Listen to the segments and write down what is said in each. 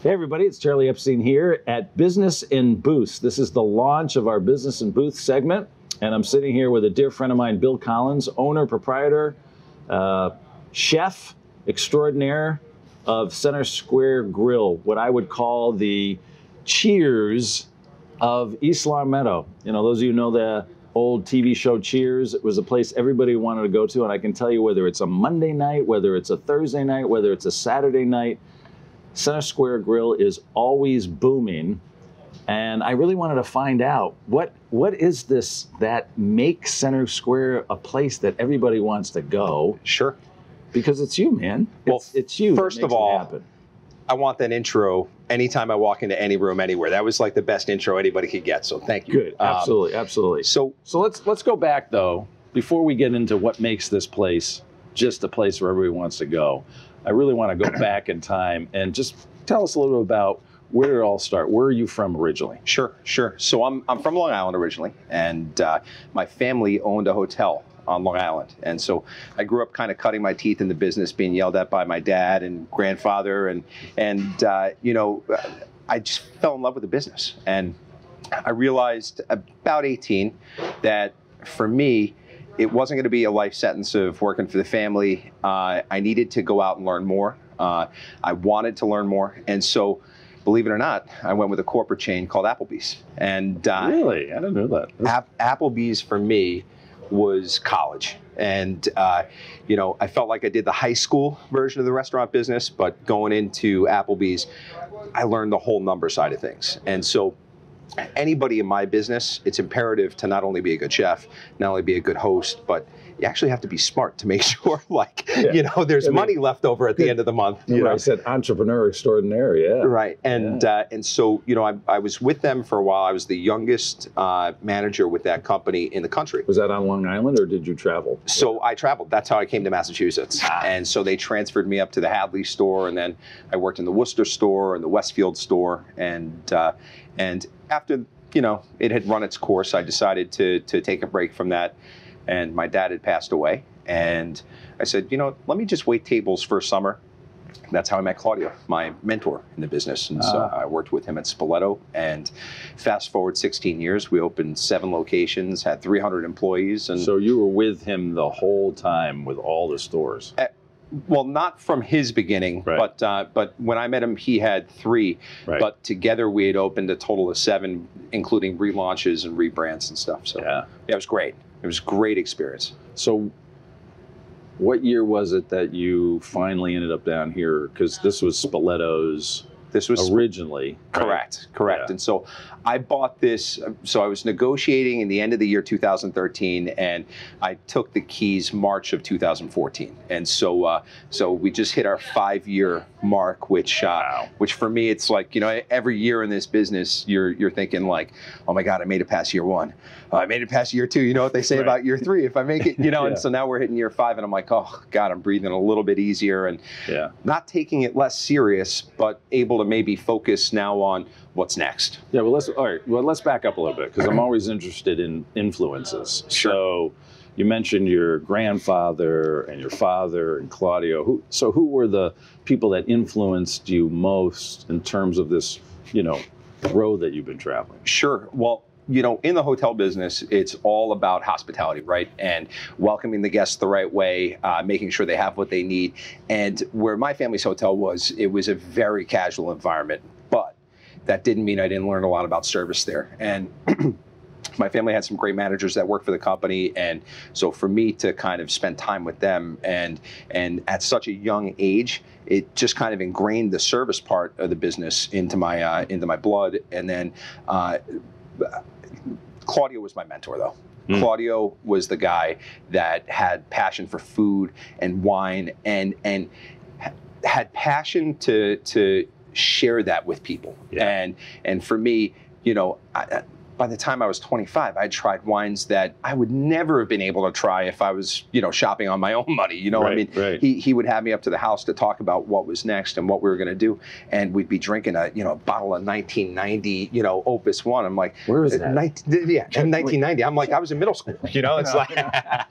Hey everybody, it's Charlie Epstein here at Business in Booths. This is the launch of our Business in Booths segment, and I'm sitting here with a dear friend of mine, Bill Collins, owner, proprietor, chef extraordinaire of Center Square Grill, what I would call the Cheers of East Longmeadow. You know, those of you who know the old TV show Cheers, it was a place everybody wanted to go to, and I can tell you whether it's a Monday night, whether it's a Thursday night, whether it's a Saturday night, Center Square Grill is always booming, and I really wanted to find out what is this that makes Center Square a place that everybody wants to go. Sure. Because it's you, man. It's you. First of all, I want that intro anytime I walk into any room anywhere. That was like the best intro anybody could get, so thank you. Good, absolutely, absolutely. So let's go back though, before we get into what makes this place just a place where everybody wants to go. I really want to go back in time and just tell us a little bit about where did it all start. Where are you from originally? Sure. So I'm from Long Island originally, and my family owned a hotel on Long Island. And so I grew up kind of cutting my teeth in the business, being yelled at by my dad and grandfather. And you know, I just fell in love with the business. And I realized about 18 that for me, it wasn't going to be a life sentence of working for the family. I needed to go out and learn more. I wanted to learn more. And so, believe it or not, I went with a corporate chain called Applebee's. And really? I didn't know that. Applebee's for me was college. And, you know, I felt like I did the high school version of the restaurant business, but going into Applebee's, I learned the whole number side of things. And so anybody in my business, it's imperative to not only be a good chef, not only be a good host, but you actually have to be smart to make sure, like, you know, there's money left over at the end of the month. You know? I said entrepreneur extraordinaire, yeah. Right, and so, you know, I was with them for a while. I was the youngest manager with that company in the country. Was that on Long Island, or did you travel? So I traveled. That's how I came to Massachusetts. And so they transferred me up to the Hadley store, and then I worked in the Worcester store and the Westfield store, and after, you know, it had run its course, I decided to take a break from that. And my dad had passed away. And I said, you know, let me just wait tables for a summer. That's how I met Claudio, my mentor in the business. And so I worked with him at Spoleto. And fast forward 16 years, we opened 7 locations, had 300 employees. And so you were with him the whole time with all the stores? Well, not from his beginning, right. But when I met him, he had 3. Right. But together we had opened a total of 7, including relaunches and rebrands and stuff. So yeah, it was great. It was a great experience. So what year was it that you finally ended up down here? Because this was Spoleto's. This was originally. Correct. Yeah. And so I bought this. So I was negotiating in the end of the year 2013, and I took the keys March of 2014. And so we just hit our 5-year mark, which for me, it's like, you know, every year in this business, you're thinking like, oh my God, I made it past year 1. I made it past year 2. You know what they say about year 3? If I make it, you know. And so now we're hitting year 5, and I'm like, oh God, I'm breathing a little bit easier, and not taking it less serious, but able to maybe focus now on what's next. Yeah, well, let's back up a little bit, because I'm always interested in influences. Sure. So you mentioned your grandfather and your father and Claudio. Who were the people that influenced you most in terms of this, you know, road that you've been traveling? Sure. Well, you know, in the hotel business, it's all about hospitality, right? And welcoming the guests the right way, making sure they have what they need. And where my family's hotel was, it was a very casual environment, but that didn't mean I didn't learn a lot about service there. And my family had some great managers that worked for the company. And so for me to kind of spend time with them and at such a young age, it just kind of ingrained the service part of the business into my blood. And then, Claudio was my mentor, though. Claudio was the guy that had passion for food and wine, and had passion to share that with people. Yeah. And for me, you know, by the time I was 25, I'd tried wines that I would never have been able to try if I was, you know, shopping on my own money. You know, he would have me up to the house to talk about what was next and what we were going to do, and we'd be drinking a bottle of 1990, you know, Opus One. I'm like, where is that? In 1990. I'm like, I was in middle school. You know, it's like,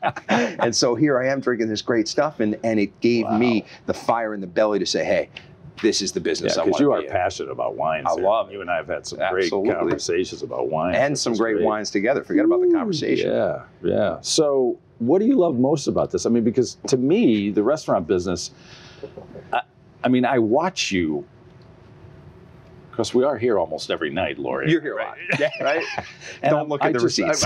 and so here I am drinking this great stuff, and it gave me the fire in the belly to say, hey, this is the business I want because to you be are in. passionate about wines. I love it. You and I have had some Absolutely. great conversations about wines. And some great wines together. Forget about the conversation. Yeah, yeah. So what do you love most about this? I mean, because to me, the restaurant business, I mean, I watch you, because we are here almost every night, Lori. You're here a lot. Yeah, right? Don't look at the receipts.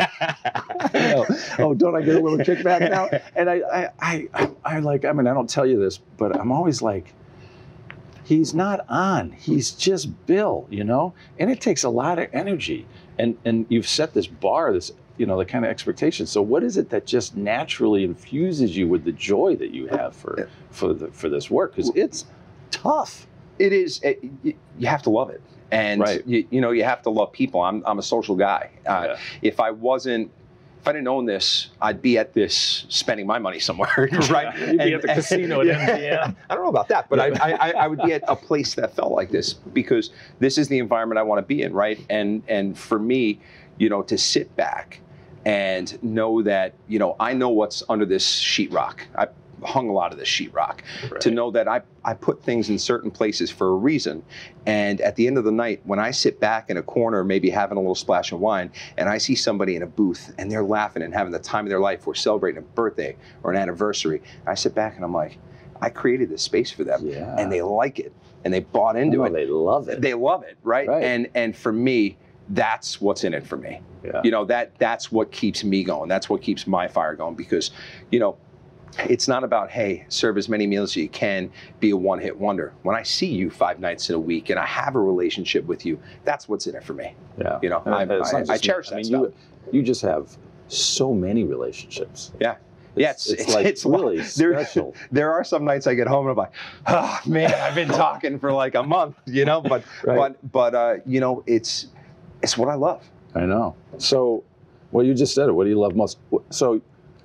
Oh, don't I get a little kickback now? And I like, I mean, I don't tell you this, but I'm always like, he's not on. He's just Bill, you know? And it takes a lot of energy. And you've set this bar, this, you know, the kind of expectation. So what is it that just naturally infuses you with the joy that you have for this work? Because it's tough. It is. You have to love it, and right. you know, you have to love people. I'm a social guy. If I didn't own this, I'd be at this spending my money somewhere, right? You'd be at the casino at MGM. I don't know about that, but I would be at a place that felt like this, because this is the environment I want to be in, right? And for me, you know, to sit back and know that, you know, I know what's under this sheetrock. I hung a lot of this sheetrock. Right. To know that I put things in certain places for a reason. And at the end of the night, when I sit back in a corner, maybe having a little splash of wine, and I see somebody in a booth and they're laughing and having the time of their life, or celebrating a birthday or an anniversary, I sit back and I'm like, I created this space for them, and they like it, and they bought into it. They love it. They love it, right? And for me, that's what's in it for me. Yeah. You know, that's what keeps me going. That's what keeps my fire going, because, you know, it's not about, hey, serve as many meals as you can, be a one-hit wonder. When I see you 5 nights in a week and I have a relationship with you, that's what's in it for me. Yeah. You know, I cherish that stuff. You just have so many relationships. Yeah. It's really special. There are some nights I get home and I'm like, oh man, I've been talking for like a month, you know, but you know, it's what I love. I know. So, well, you just said it. What do you love most? So,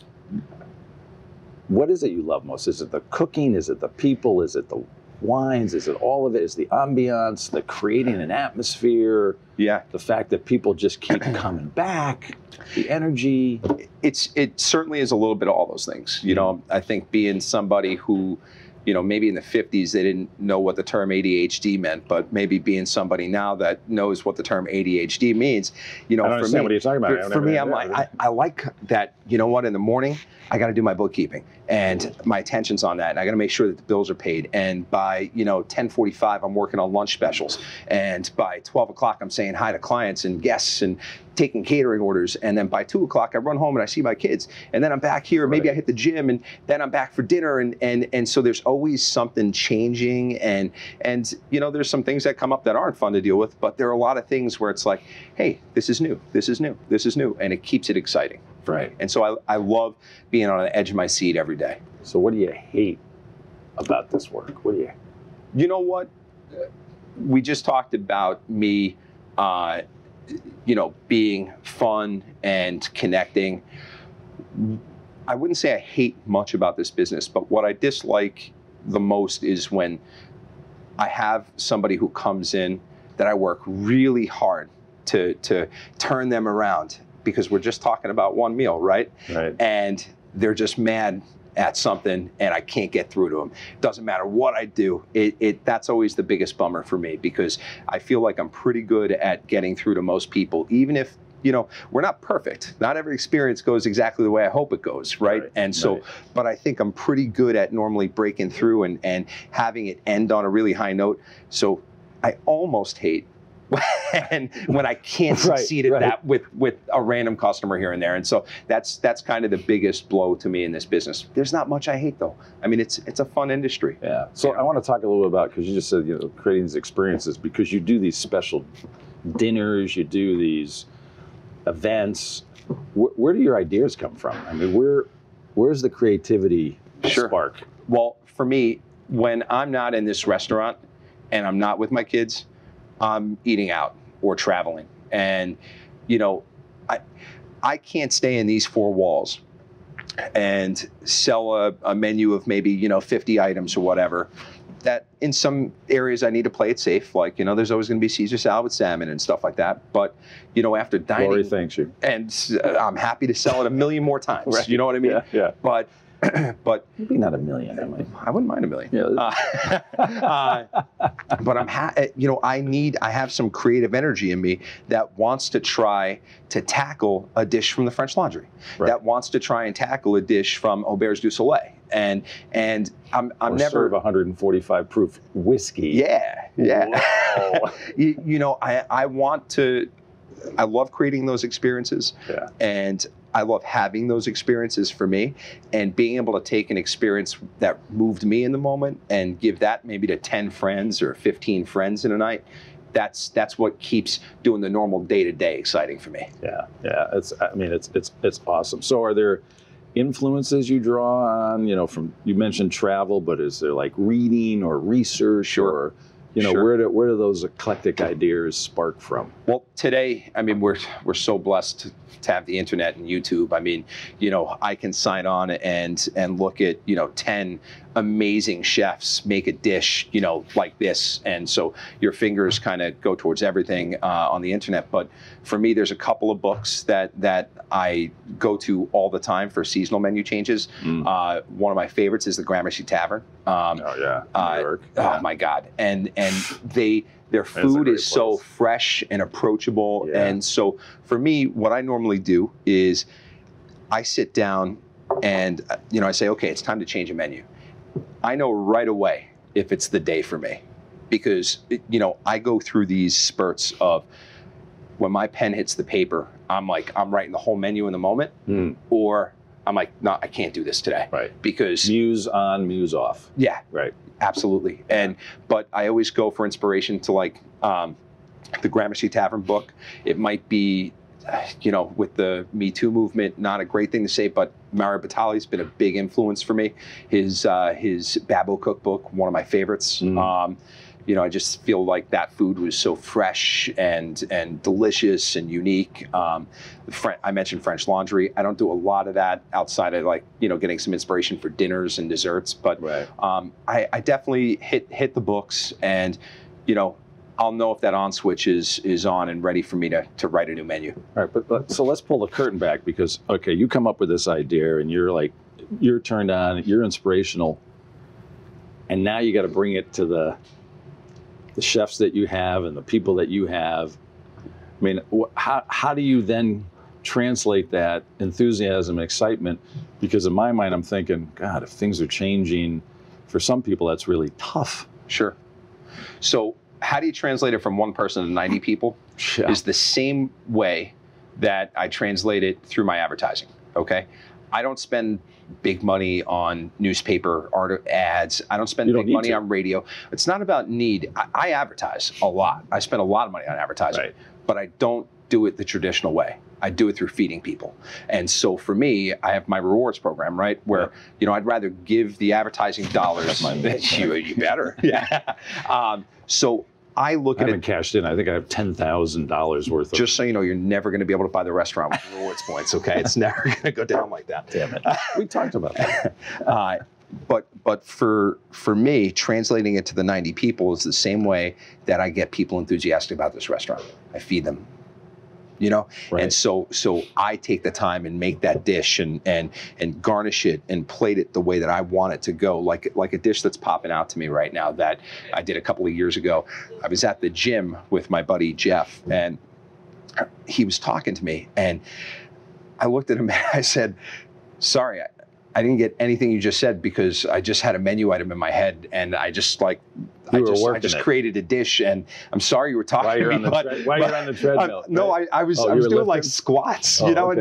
what is it you love most? Is it the cooking? Is it the people? Is it the wines? Is it all of it? Is the ambiance, the creating an atmosphere? Yeah. The fact that people just keep coming back, the energy. It certainly is a little bit of all those things. You know, I think being somebody who, you know, maybe in the 50s they didn't know what the term ADHD meant, but maybe being somebody now that knows what the term ADHD means, you know, I don't understand what you're talking about. For me, I'm like, I like that, you know what, in the morning, I got to do my bookkeeping, and my attention's on that, and I got to make sure that the bills are paid. And by, you know, 10:45, I'm working on lunch specials, and by 12 o'clock, I'm saying hi to clients and guests and taking catering orders. And then by 2 o'clock, I run home and I see my kids, and then I'm back here. Maybe I hit the gym, and then I'm back for dinner, and so there's always something changing, and you know, there's some things that come up that aren't fun to deal with, but there are a lot of things where it's like, hey, this is new, and it keeps it exciting. Right. And so I love being on the edge of my seat every day. So what do you hate about this work? What do you? You know what? We just talked about me, you know, being fun and connecting. I wouldn't say I hate much about this business, but what I dislike the most is when I have somebody who comes in that I work really hard to turn them around, because we're just talking about one meal, right? Right. And they're just mad at something and I can't get through to them. Doesn't matter what I do. That's always the biggest bummer for me, because I feel like I'm pretty good at getting through to most people, even if, you know, we're not perfect. Not every experience goes exactly the way I hope it goes, right? And so, but I think I'm pretty good at normally breaking through and having it end on a really high note. So I almost hate when I can't succeed at that with a random customer here and there. And so that's kind of the biggest blow to me in this business. There's not much I hate, though. I mean, it's a fun industry. Yeah. So I want to talk a little bit about, because you just said, you know, creating these experiences, because you do these special dinners, you do these events. Where do your ideas come from? I mean, where's the creativity spark? Well, for me, when I'm not in this restaurant and I'm not with my kids, I'm eating out or traveling. And, you know, I can't stay in these 4 walls and sell a menu of maybe, you know, 50 items or whatever. That in some areas I need to play it safe. Like, you know, there's always going to be Caesar salad with salmon and stuff like that. But, you know, after dining, Lori thanks you. And I'm happy to sell it a million more times. Right. You know what I mean? Yeah. But But maybe not a million. I wouldn't mind a million. Yeah. But I have some creative energy in me that wants to try to tackle a dish from the French Laundry, that wants to try and tackle a dish from Auberge du Soleil, and I'm never serve 145 proof whiskey. Yeah. I want to. I love creating those experiences, and I love having those experiences for me, and being able to take an experience that moved me in the moment and give that maybe to 10 friends or 15 friends in a night. That's what keeps doing the normal day-to-day exciting for me. Yeah. It's awesome. So are there influences you draw on, you mentioned travel, but is there like reading or research or where do those eclectic ideas spark from? Well, today, we're so blessed to have the internet and YouTube. I can sign on and look at 10 amazing chefs make a dish like this, and so your fingers kind of go towards everything on the internet. But for me, there's a couple of books that I go to all the time for seasonal menu changes. One of my favorites is the Gramercy Tavern. New York. Oh my God, and their food is so fresh and approachable. And so for me, what I normally do is I sit down and I say, okay, it's time to change a menu. I know right away if it's the day for me, because I go through these spurts of when my pen hits the paper, I'm writing the whole menu in the moment, or I'm like, no, I can't do this today. Right. Because muse on, muse off. Yeah. Right. Absolutely. But I always go for inspiration to the Gramercy Tavern book. It might be, with the Me Too movement, not a great thing to say, but Mario Batali's been a big influence for me. His Babbo cookbook, one of my favorites. I just feel like that food was so fresh and delicious and unique. I mentioned French Laundry. I don't do a lot of that outside of getting some inspiration for dinners and desserts, but I definitely hit the books, and I'll know if that on switch is on and ready for me to write a new menu. All right, but so let's pull the curtain back, because you come up with this idea and you're turned on, you're inspirational, and now you got to bring it to the chefs that you have and the people that you have. How do you then translate that enthusiasm and excitement? Because in my mind, I'm thinking, God, if things are changing, for some people, that's really tough. Sure. So how do you translate it from one person to 90 people? Is the same way that I translate it through my advertising, okay? I don't spend big money on newspaper ads. I don't spend big money on radio. It's not about need. I advertise a lot. I spend a lot of money on advertising, but I don't do it the traditional way. I do it through feeding people. And so for me, I have my rewards program, right? Where, I'd rather give the advertising dollars. You better. So I look at it. I haven't cashed in. I think I have $10,000 worth of. Just so you know, you're never going to be able to buy the restaurant with rewards points, okay? It's never going to go down like that. Damn it. We talked about that. But for me, translating it to the 90 people is the same way that I get people enthusiastic about this restaurant. I feed them. And so I take the time and make that dish and garnish it and plate it the way that I want it to go, like a dish that's popping out to me right now that I did a couple of years ago. I was at the gym with my buddy Jeff, and he was talking to me, and I looked at him and I said, sorry, I didn't get anything you just said, because I just had a menu item in my head, and I just I just created a dish, and I'm sorry you were talking to me. While you're on the treadmill. No, I was doing lifting? Like squats,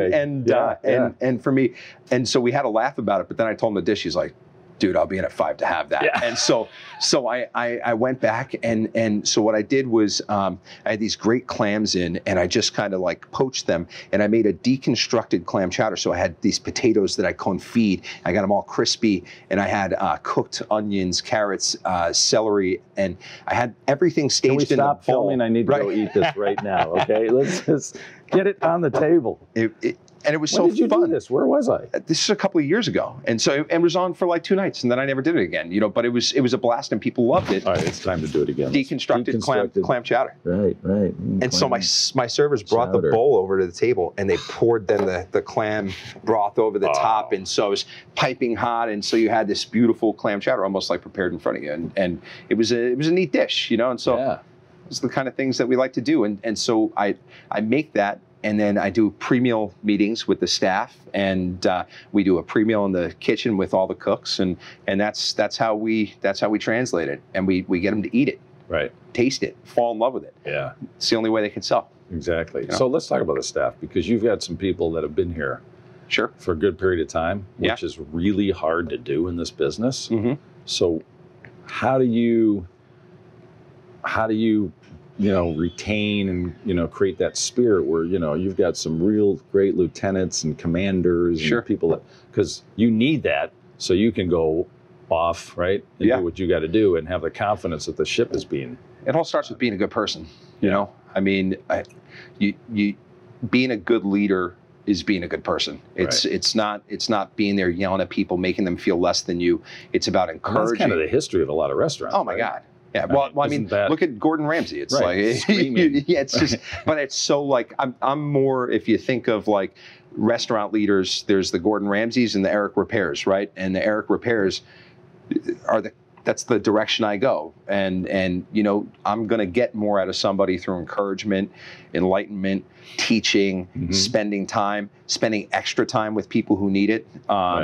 and for me, and so we had a laugh about it. But then I told him the dish. He's like, dude, I'll be in at 5 to have that. And so I went back, and so what I did was I had these great clams in, and I just kind of poached them, and I made a deconstructed clam chowder. So I had these potatoes that I confit. I got them all crispy, and I had cooked onions, carrots, celery, and I had everything staged in the bowl. Stop filming? I need to go eat this right now. Okay, let's just get it on the table. And it was When so did you fun. do this? Where was I? This is a couple of years ago, and so it was on for like 2 nights, and then I never did it again. You know, but it was a blast, and people loved it. All right, it's time to do it again. Deconstructed clam chowder. Right. And so my servers brought the bowl over to the table, and they poured then the clam broth over the top, and so it was piping hot, and so you had this beautiful clam chowder, almost like prepared in front of you, and it was a neat dish, you know, and so it's the kind of things that we like to do, and so I make that. And then I do pre-meal meetings with the staff, and we do a pre-meal in the kitchen with all the cooks, and that's how we translate it, and we get them to eat it, right, taste it, fall in love with it. Yeah, it's the only way they can sell. Exactly. You know? So So let's talk about the staff, because you've got some people that have been here, for a good period of time, which is really hard to do in this business. Mm-hmm. So how do you retain and, create that spirit where, you've got some real great lieutenants and commanders and people that, because you need that so you can go off, right? And do what you got to do and have the confidence that the ship is being. It all starts with being a good person. You know, I mean, you being a good leader is being a good person. It's not being there yelling at people, making them feel less than you. It's about encouraging. That's kind of the history of a lot of restaurants. Oh my God. Yeah, well, I mean, look at Gordon Ramsay. It's like, it's just, but it's so like, I'm more, if you think of like restaurant leaders, there's the Gordon Ramsays and the Eric Repairs, right? And the Eric Repairs that's the direction I go. And I'm going to get more out of somebody through encouragement, enlightenment, teaching, spending extra time with people who need it.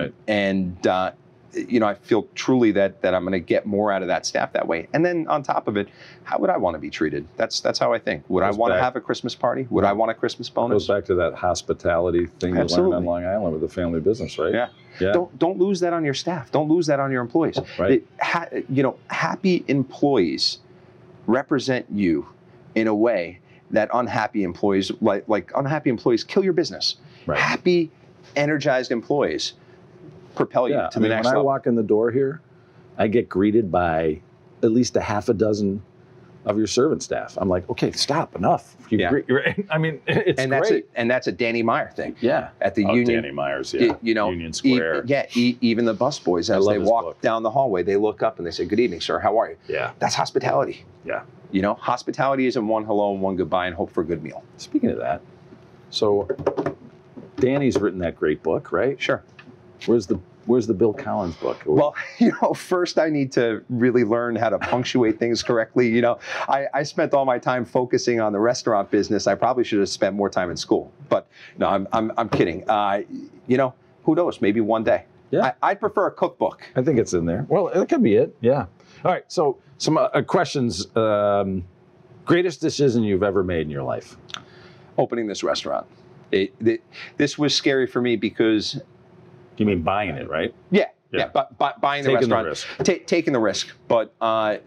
I feel truly that I'm going to get more out of that staff that way. And then on top of it, how would I want to be treated? That's how I think. Would I want to have a Christmas party? Would I want a Christmas bonus? Goes back to that hospitality thing you learned on Long Island with the family business, right? Yeah. Don't lose that on your staff. Don't lose that on your employees. Right. Happy employees represent you in a way that unhappy employees, like unhappy employees, kill your business. Right. Happy, energized employees propel you to the next level. When I walk in the door here, I get greeted by at least a half a dozen of your servant staff. I'm like, okay, stop, enough. I mean, it's great. That's a Danny Meyer thing. Yeah. At the Union. Danny Meyer's, Union Square. Even the busboys, as they walk down the hallway, they look up and they say, good evening, sir, how are you? Yeah. That's hospitality. Yeah. Hospitality isn't one hello and one goodbye and hope for a good meal. Speaking of that, so Danny's written that great book, right? Sure. Where's the Bill Collins book? Well, first I need to really learn how to punctuate things correctly. I spent all my time focusing on the restaurant business. I probably should have spent more time in school. But no, I'm kidding. Who knows? Maybe one day. Yeah. I'd prefer a cookbook. I think it's in there. Well, it could be it. Yeah. All right. So some questions. Greatest decision you've ever made in your life? Opening this restaurant. This was scary for me because. You mean buying it, right? Yeah. But buying the restaurant, taking the risk. But I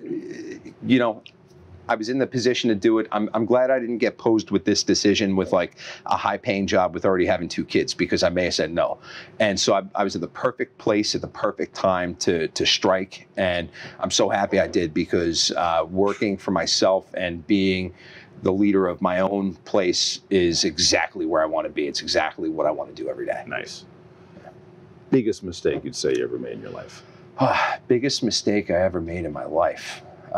was in the position to do it. I'm glad I didn't get posed with this decision with like a high-paying job with already having 2 kids, because I may have said no. And so I was at the perfect place at the perfect time to strike, and I'm so happy I did, because working for myself and being the leader of my own place is exactly where I want to be. It's exactly what I want to do every day. Nice. Biggest mistake you'd say you ever made in your life? Biggest mistake I ever made in my life.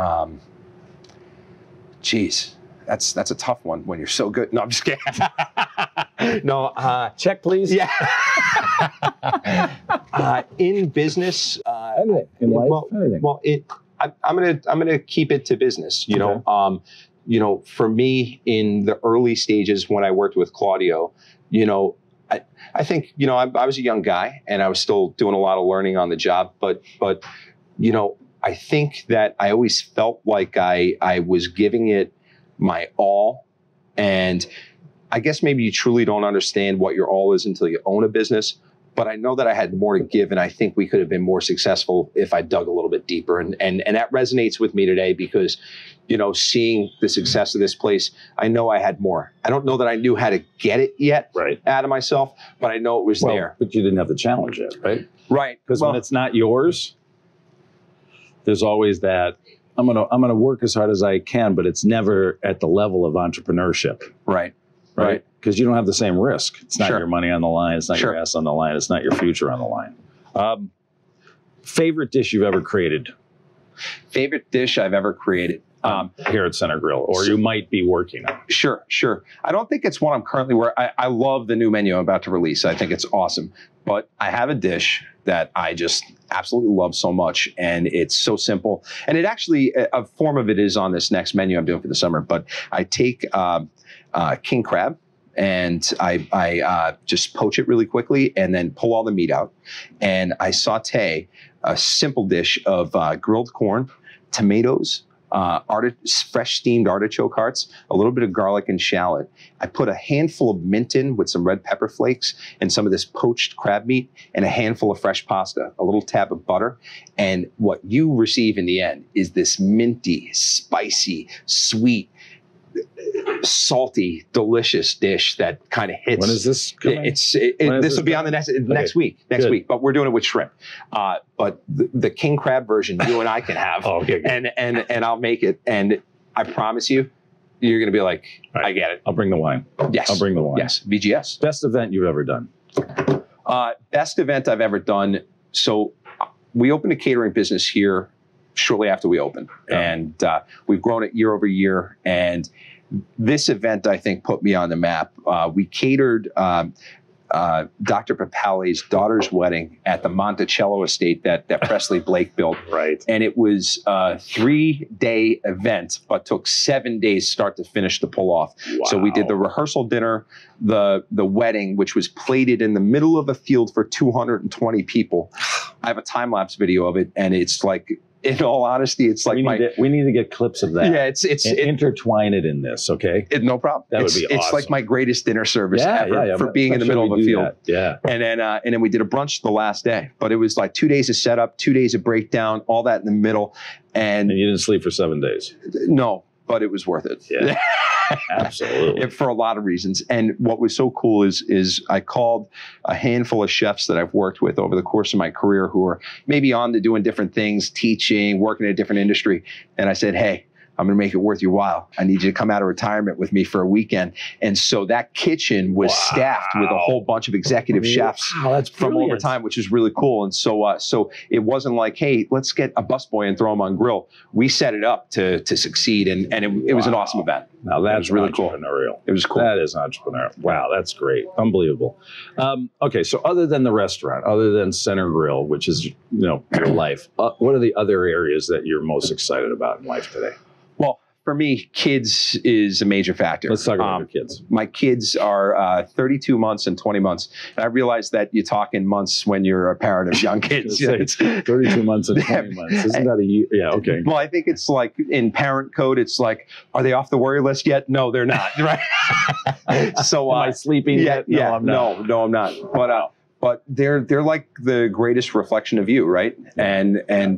Geez, that's a tough one when you're so good. No, I'm just kidding. No, check, please. Yeah. In business, anything in life, anything. Well, I'm gonna keep it to business. For me, in the early stages when I worked with Claudio, I think, I was a young guy and I was still doing a lot of learning on the job, but I think that I always felt like I was giving it my all. And I guess maybe you truly don't understand what your all is until you own a business. But I know that I had more to give, and I think we could have been more successful if I dug a little bit deeper. And that resonates with me today because, seeing the success of this place, I know I had more. I don't know that I knew how to get it yet out of myself, but I know it was there. But you didn't have the challenge yet, right? Right. Because when it's not yours, there's always that, I'm gonna work as hard as I can, but it's never at the level of entrepreneurship. Right. right? Because you don't have the same risk. It's not Sure. your money on the line. It's not Sure. your ass on the line. It's not your future on the line. Favorite dish you've ever created Favorite dish I've ever created. here at Center Grill, or you might be working on? Sure. I don't think it's one I'm currently I love the new menu I'm about to release. I think it's awesome. But I have a dish that I just absolutely love so much, and it's so simple. And it actually, a form of it is on this next menu I'm doing for the summer. But I take king crab, and I just poach it really quickly and then pull all the meat out. And I saute a simple dish of grilled corn, tomatoes, fresh steamed artichoke hearts, a little bit of garlic and shallot. I put a handful of mint in with some red pepper flakes and some of this poached crab meat and a handful of fresh pasta, a little tab of butter. And what you receive in the end is this minty, spicy, sweet, salty, delicious dish that kind of hits. When is this coming? This will be on the next week. Next week, but we're doing it with shrimp. But the king crab version, you and I can have, and I'll make it. And I promise you, you're going to be like, I get it. I'll bring the wine. Yes, I'll bring the wine. Yes, VGS. Best event you've ever done? Best event I've ever done. So we opened a catering business here shortly after we opened, and we've grown it year over year. And this event, I think, put me on the map. We catered Dr. Papali's daughter's wedding at the Monticello estate that Presley Blake built. Right. And it was a 3-day event, but took 7 days start to finish to pull off. Wow. So we did the rehearsal dinner, the wedding, which was plated in the middle of a field for 220 people. I have a time-lapse video of it, and it's like, in all honesty, it's like we need to get clips of that. Yeah, it's intertwine it in this, okay? No problem. That would be awesome. It's like my greatest dinner service ever for being in the middle of a field. Yeah. And then we did a brunch the last day, but it was like 2 days of setup, 2 days of breakdown, all that in the middle. And you didn't sleep for 7 days. No, but it was worth it. Yeah. Absolutely. For a lot of reasons. And what was so cool is I called a handful of chefs that I've worked with over the course of my career who are maybe on to doing different things, teaching, working in a different industry. And I said, hey, I'm going to make it worth your while. I need you to come out of retirement with me for a weekend. And so that kitchen was staffed with a whole bunch of executive chefs from overtime, which is really cool. And so it wasn't like, hey, let's get a busboy and throw him on grill. We set it up to succeed. And it was an awesome event. Now that's really cool. It was cool. That is entrepreneurial. Wow, that's great. Unbelievable. Okay, so other than the restaurant, other than Center Grill, which is your life, what are the other areas that you're most excited about in life today? Well, for me, kids is a major factor. Let's talk about your kids. My kids are 32 months and 20 months. And I realize that you talk in months when you're a parent of young kids. It's 32 months and 20 months. Isn't that a year? Yeah, okay. Well, I think it's like in parent code, it's like, are they off the worry list yet? No, they're not. Right. So am I sleeping yet? No, I'm not. No, I'm not. But they're like the greatest reflection of you, right? And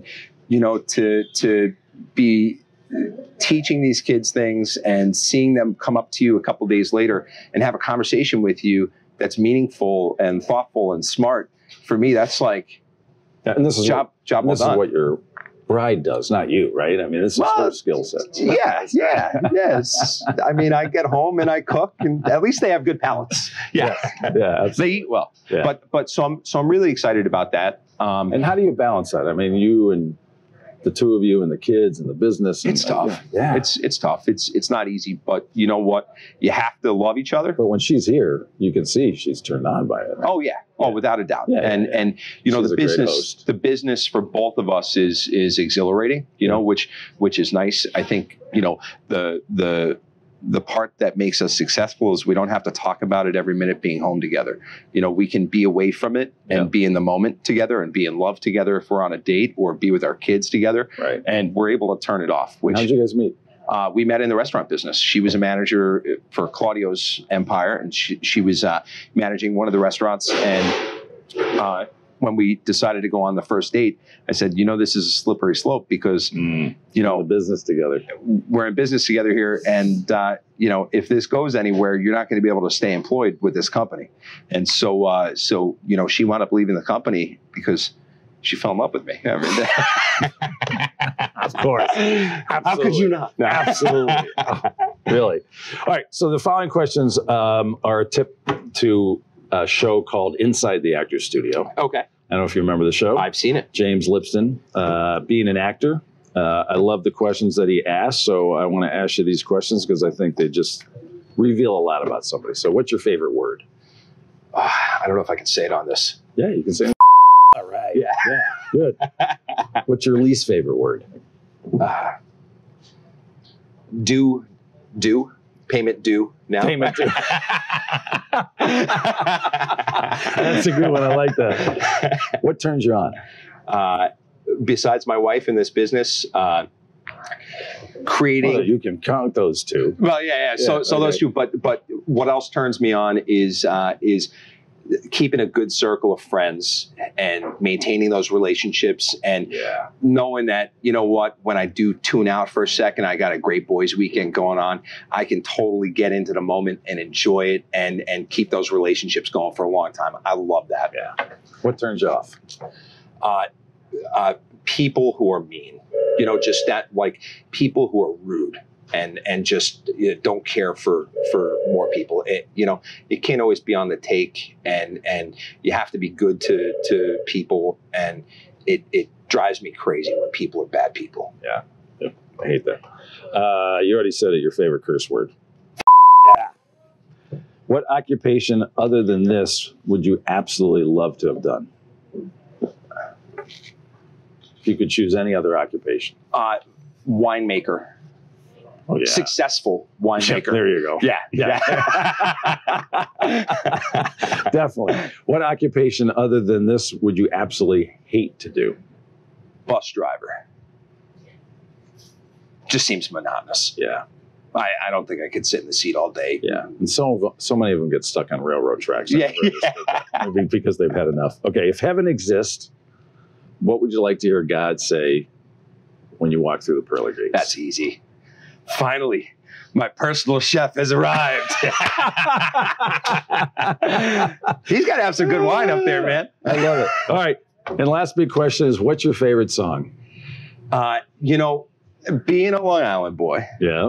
to be teaching these kids things and seeing them come up to you a couple days later and have a conversation with you that's meaningful and thoughtful and smart. For me, that's like, and this is job well done. This is what your bride does, not you, right? I mean, this is her skill set. Yes. I mean, I get home and I cook, and at least they have good palates. Yeah, they eat well. Yeah. But so I'm really excited about that. And how do you balance that? I mean, you and the two of you and the kids and the business. It's tough. Yeah. It's tough. It's not easy, but you know what? You have to love each other. But when she's here, you can see she's turned on by it. Right? Oh yeah. Oh, without a doubt. Yeah, and the business for both of us is exhilarating, which is nice. I think, the part that makes us successful is we don't have to talk about it every minute being home together. We can be away from it and be in the moment together and be in love together if we're on a date or be with our kids together. Right. And we're able to turn it off. How'd you guys meet? We met in the restaurant business. She was a manager for Claudio's Empire, and she was managing one of the restaurants. And when we decided to go on the first date, I said, this is a slippery slope because, we're in business together. We're in business together here. And, if this goes anywhere, you're not going to be able to stay employed with this company. And so she wound up leaving the company because she fell in love with me. I mean, of course. How could you not? No, absolutely. Really. All right. So the following questions are a tip to a show called Inside the Actor's Studio. Okay. I don't know if you remember the show. I've seen it. James Lipston, being an actor. I love the questions that he asked, so I want to ask you these questions because I think they just reveal a lot about somebody. So what's your favorite word? I don't know if I can say it on this. Yeah, you can say All right. Yeah, good. What's your least favorite word? Due. Payment due now. Payment due. That's a good one. I like that. What turns you on? Besides my wife in this business, creating. Well, you can count those two. Well, yeah. So okay. those two. But what else turns me on is keeping a good circle of friends and maintaining those relationships and knowing that, you know what, when I do tune out for a second, I got a great boys weekend going on. I can totally get into the moment and enjoy it and keep those relationships going for a long time. I love that. Yeah. What turns you off? People who are mean, just that, like people who are rude and just don't care for more people. You can't always be on the take and you have to be good to people. And it drives me crazy when people are bad people. Yeah. I hate that. You already said it, your favorite curse word. Yeah. What occupation other than this would you absolutely love to have done? If you could choose any other occupation. Winemaker. Oh, yeah. Successful winemaker. There you go. Yeah. Definitely. What occupation other than this would you absolutely hate to do? Bus driver. Just seems monotonous. Yeah. I don't think I could sit in the seat all day. Yeah. And so many of them get stuck on railroad tracks. Yeah. Maybe because they've had enough. Okay. If heaven exists, what would you like to hear God say when you walk through the pearly gates? That's easy. Finally, my personal chef has arrived. He's got to have some good wine up there, man. I love it. All right. And last big question is, what's your favorite song? Being a Long Island boy. Yeah.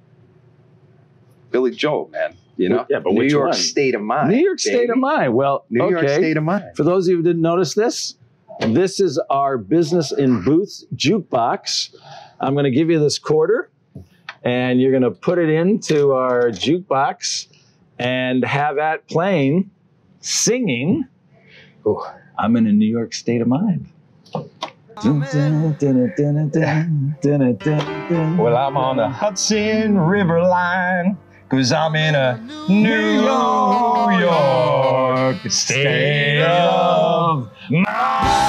Billy Joel, man. Yeah, but New which York one? State of Mind. New York State of Mind. Well, New York State of Mind. For those of you who didn't notice this is our Business in Booth jukebox. I'm going to give you this quarter, and you're going to put it into our jukebox and have that playing, singing, I'm in a New York State of Mind. Well, I'm on the Hudson River line, 'cause I'm in a New York State of Mind.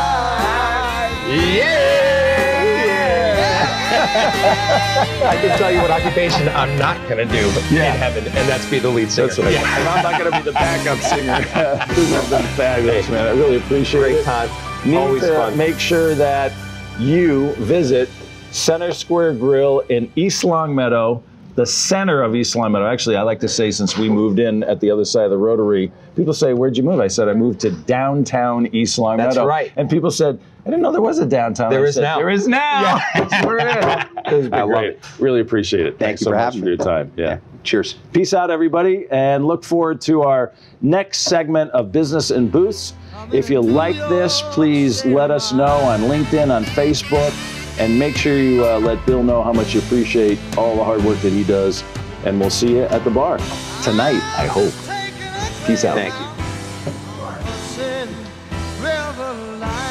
I can tell you what occupation I'm not going to do in heaven, and that's be the lead singer. And I'm not going to be the backup singer. This has been fabulous, man. I really appreciate it. Great time. Always fun. Make sure that you visit Center Square Grill in East Longmeadow, the center of East Longmeadow. Actually, I like to say, since we moved in at the other side of the Rotary, people say, "Where'd you move?" I said, "I moved to downtown East Longmeadow." That's right. And people said, "I didn't know there was a downtown." There is now. There is now. Yeah. That's where it is. I love it. Really appreciate it. Thank you so for much having for me. your time. Yeah. Cheers. Peace out, everybody, and look forward to our next segment of Business in Booths. If you like this, please let us know on LinkedIn, on Facebook, and make sure you let Bill know how much you appreciate all the hard work that he does. And we'll see you at the bar tonight, I hope. Peace out. Thank you.